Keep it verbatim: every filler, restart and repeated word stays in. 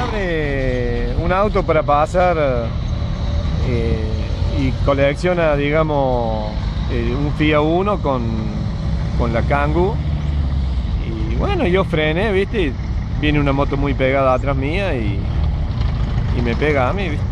siempre un auto para pasar eh, y colecciona, digamos, eh, un Fiat Uno con, con la Kangoo. Y bueno, yo frené, ¿viste? Viene una moto muy pegada atrás mía y, y me pega a mí, ¿viste?